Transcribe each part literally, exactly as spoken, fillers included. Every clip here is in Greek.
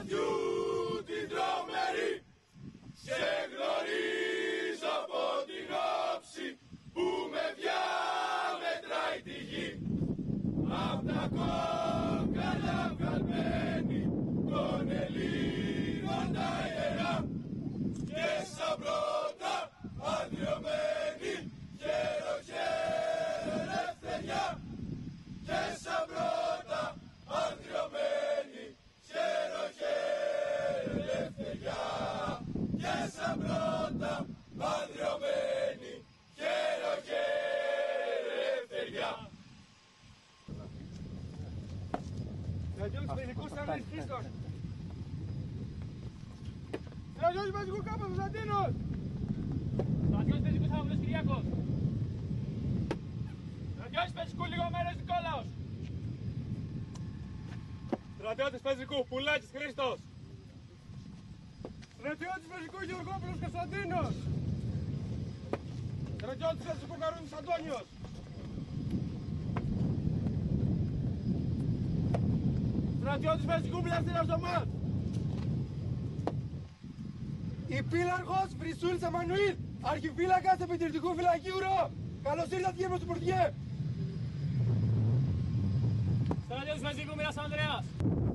σπαθιού την τρομερή, σε γνωρίζω από την όψη που με διαμετράει τη γη. Απ' τα κόκκαλα βγαλμένη των Ελλήνων τα ιερά και σαν πρώτα αντριωμένη χέρο χέρο ελευθεριά και σαν πρώτα αντριωμένη χέρο χέρο ελευθεριά και σαν πρώτα αντριωμένη χέρο χέρο ελευθεριά. Στρατιώτης Πεζικού Σταύρης Χρήστος. Στρατιώτης Πεζικού Κάπας Κωνσταντίνος. Στρατιώτης Πεζικού Θαύλος Κυριάκος. Στρατιώτης Πεζικού Λιγομέρος Νικόλαος. Στρατιώτης Πεζικού Πουλάκης Χρήστος. Στρατιώτης Πεζικού Γεωργόπουλος Κωνσταντίνος. Στρατιώτης Πεζικού Καρούνης Αντώνιος. Στρατιώτης Πεζικού Πλαστήρας Δωμάτ. Υπήλαρχος Βρυσούλης Αμανουήλ, αρχιφύλακας επιτηρητικού φυλακίου Ρο. Καλώς ήρθατε κύριε Πρωθυπουργέ. Στρατιώτης Πεζικού Μοίρας Ανδρέας.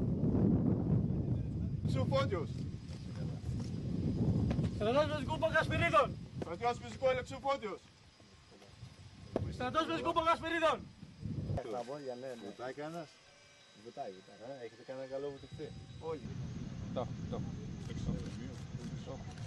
Ψουφόντιος. Στρατιώτης Πεζικού Πογασπυρίδων. Στρατιώτης Πεζικού Ελεψουφόντιος. Στρατιώτης Πεζικού Πογασπυρίδων. Τα βόλια, ναι, ναι. Βουτάει κανένας. Βουτάει, βουτάει. Έχετε κανένα καλό βουτευτή. Όχι. Το, το.